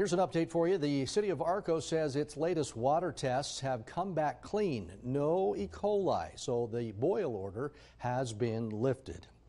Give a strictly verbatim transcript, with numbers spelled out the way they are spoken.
Here's an update for you. The city of Arco says its latest water tests have come back clean. No E. coli, so the boil order has been lifted.